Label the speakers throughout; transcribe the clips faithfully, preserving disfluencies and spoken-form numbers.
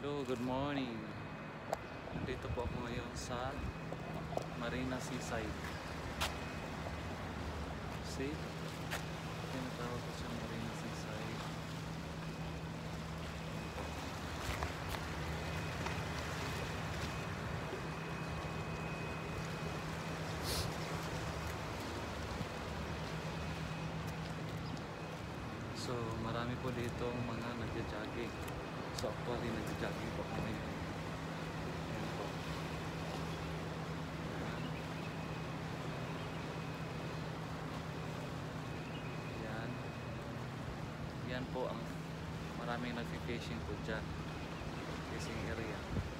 Speaker 1: Hello, good morning. Dito po ako ngayon sa Marina Seaside. See? Tinatawag ko sa Marina Seaside. So, marami po dito mga nagja-jogging. So, actually, nagja-jogging po ako ngayon. Yan po. Yan. Yan po ang maraming nag-fishing po dyan. Fishing area.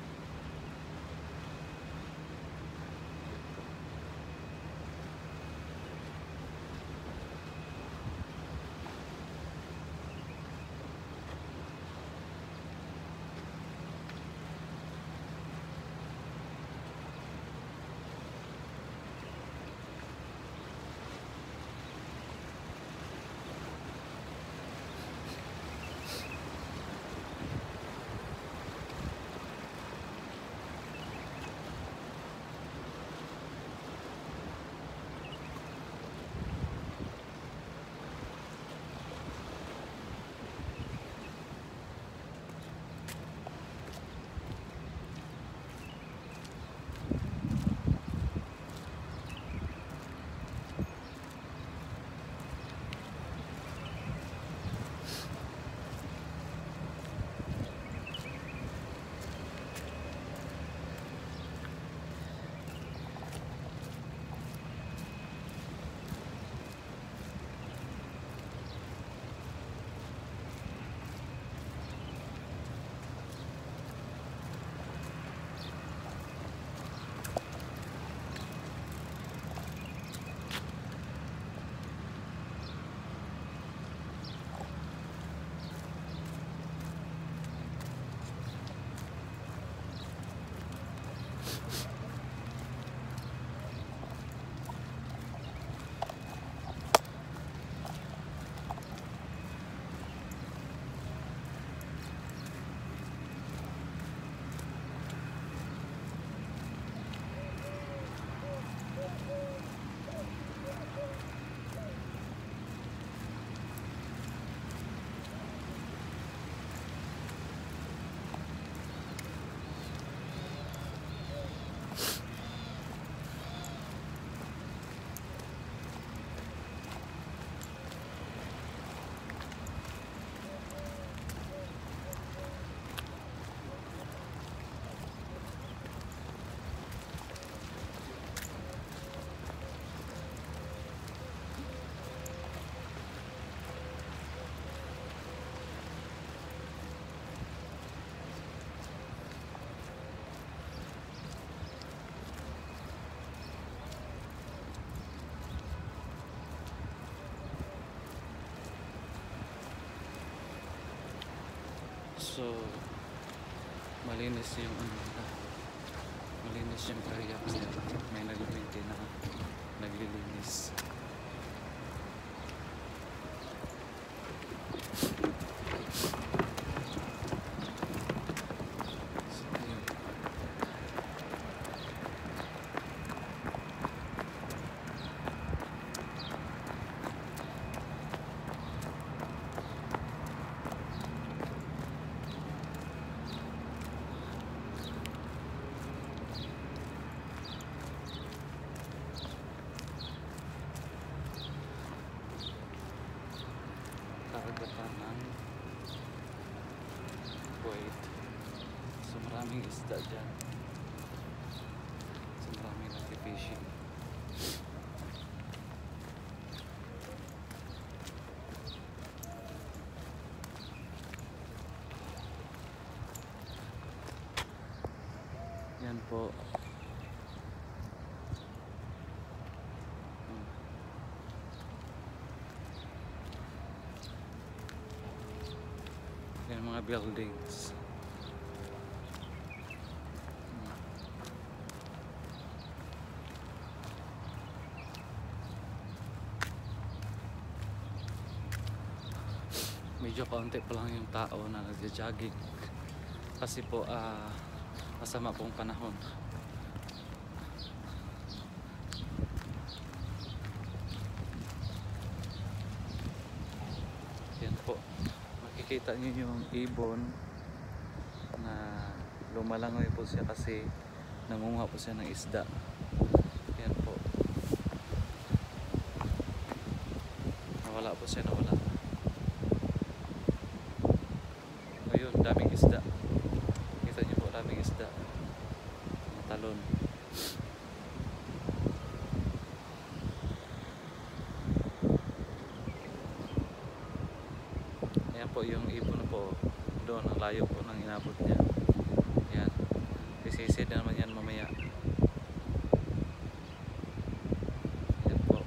Speaker 1: So, malinis yung ano nila. Malinis yung area kasi may nagbibigay na naglilinis. Karagatan ng Kuwait. So maraming isda dyan. So maraming nag-fishing. Yan po. Yan mga buildings. Medyo kaunti pa lang yung tao na nagja-jogging. kasi po uh, masama pong panahon. Yan po, makikita niyo yung ibon na lumalangoy po siya kasi nangunguha po siya ng isda. Yan po, nawala po siya, nawala. Ayun, daming isda. Kita niyo po, daming isda, matalon. Ayan po yung ibon po doon, ang layo po ng inabot niya. Yan, sisisid na naman yan mamaya. Yan po.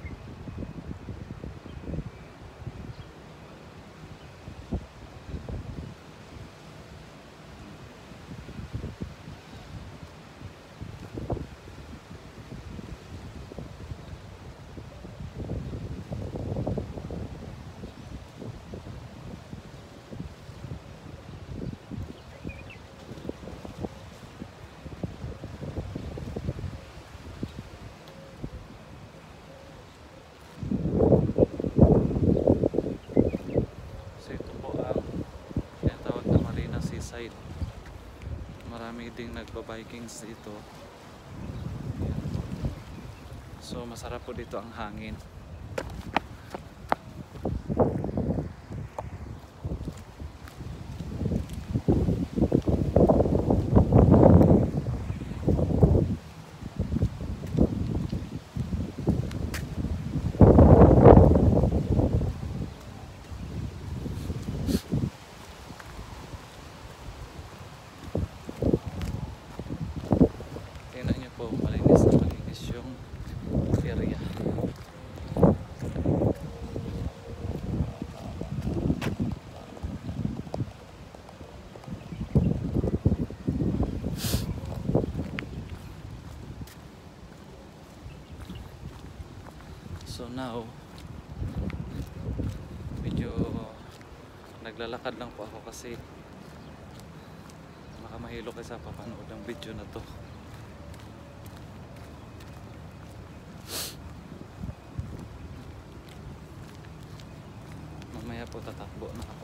Speaker 1: Seaside. Marami ding nagba-bikings dito. So masarap po dito ang hangin. Malinis na malinis yung area. So now medyo naglalakad lang po ako kasi baka mahilo kayo sa papanood ng video na to. Mamaya po tatakbo na ako.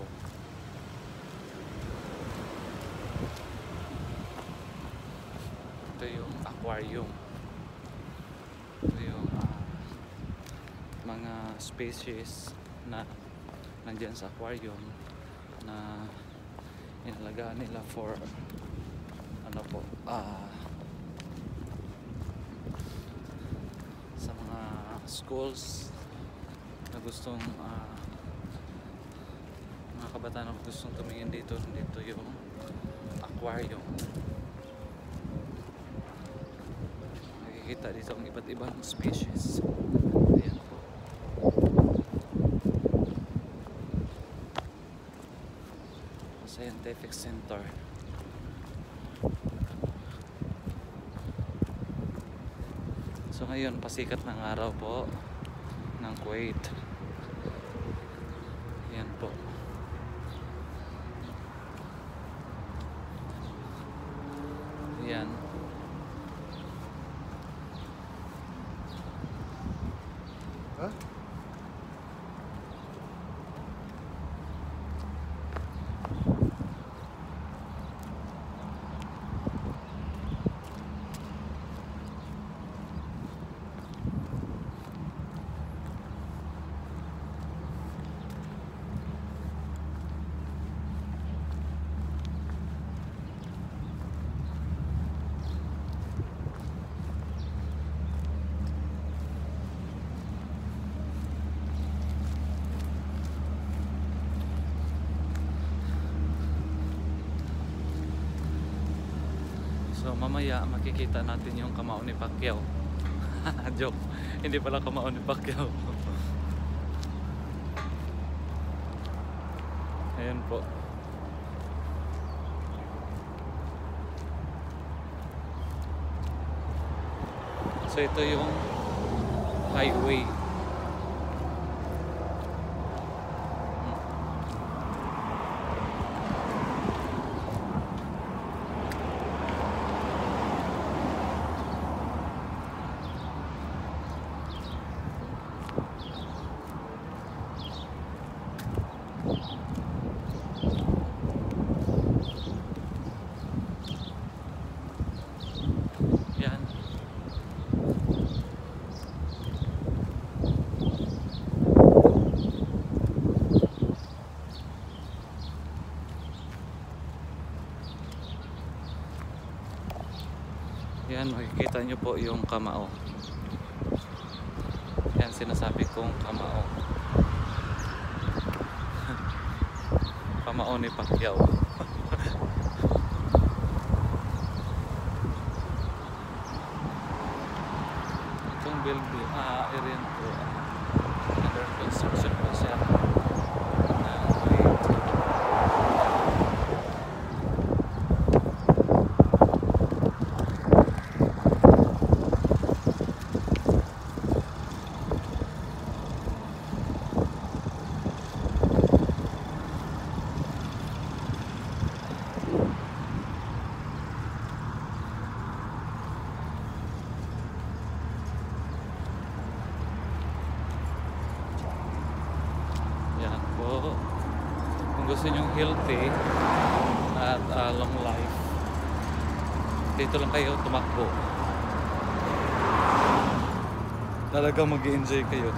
Speaker 1: Ito yung aquarium. Ito yung uh, mga species na nandyan sa aquarium na inalagaan nila for ano po, uh, sa mga schools na gustong uh, mga kabataan na gustong tumingin dito. Dito yung aquarium. Nakikita dito ang iba't ibang species. Ayan po. Scientific Center. So ngayon pasikat ng araw po ng Kuwait. Ayan po. Ayan.
Speaker 2: Huh?
Speaker 1: So mamaya makikita natin yung kamao ni Pacquiao. Joke, hindi pala kamao ni Pacquiao. Ayan po. So ito yung highway. Yan, makikita nyo po yung kamao. Yan sinasabi kong kamao. Kamao ni Pacquiao. Itong building, ah, area po, ah, under construction po siya. Ah, Kuwait. Yan po. Kung gusto nyo healthy at uh, long life, dito lang kayo tumakbo. Talagang mag-i-enjoy kayo.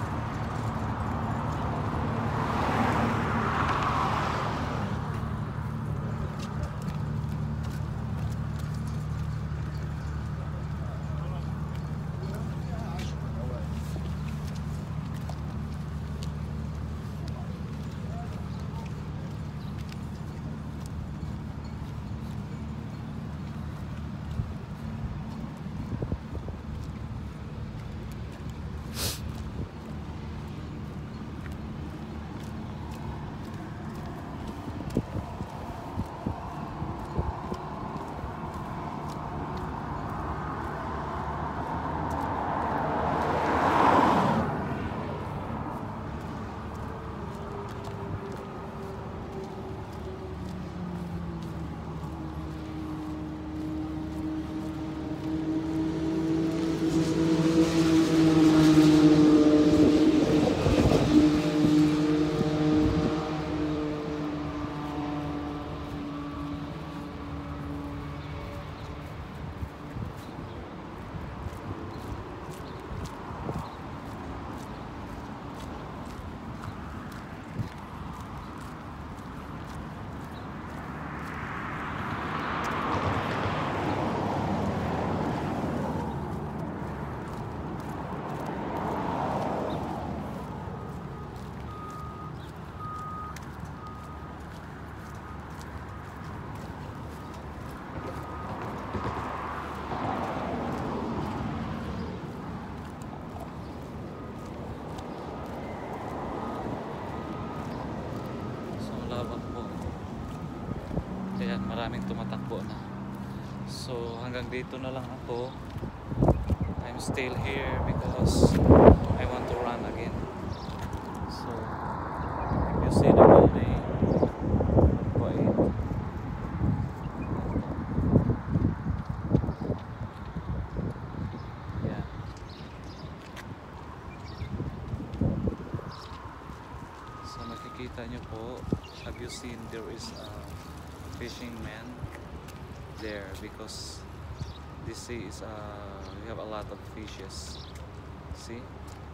Speaker 1: Lawak po. Kaya maraming tumatakbo na. So hanggang dito na lang ako. I'm still here because I want to run again. So if you see the building, Kuwait. Yeah. So nakikita nyo po, have you seen there is a fishing man there because this sea is uh, we have a lot of fishes. See?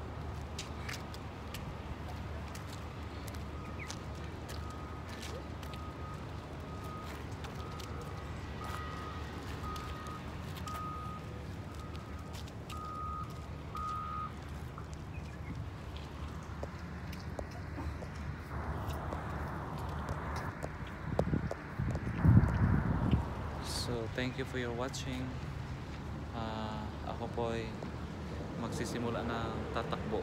Speaker 1: So thank you for your watching. Uh, ako po ay magsisimula na tatakbo.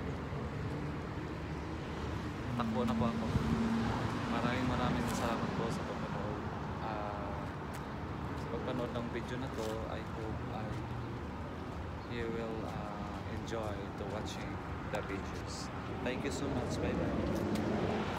Speaker 1: Takbo na po ako. Maraming maraming salamat po sa pagpanood. Uh, sa pagpanood ng video na to, I hope I, you will uh, enjoy the watching the videos. Thank you so much. Bye bye.